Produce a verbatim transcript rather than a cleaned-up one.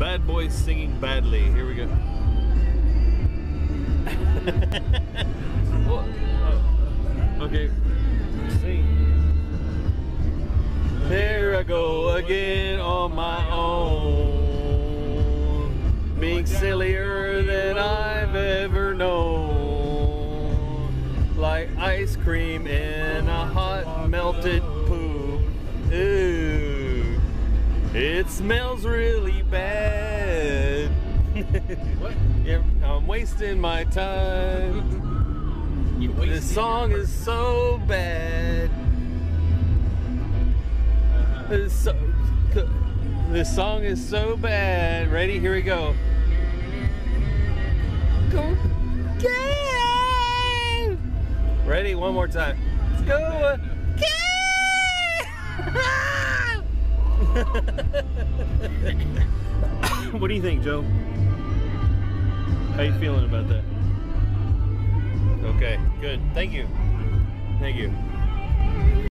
Bad boys singing badly. Here we go. What? Oh, okay. Sing. There I go again on my own, being sillier than I've ever known, like ice cream in a hot melted poo. Ooh, it smells really bad. What? Yeah, I'm wasting my time. You This song is so bad. This, so, this song is so bad. Ready? Here we go. Go game. Ready? One more time. Let's go game. What do you think, Joe? How you feeling about that? Okay, good. Thank you. Thank you.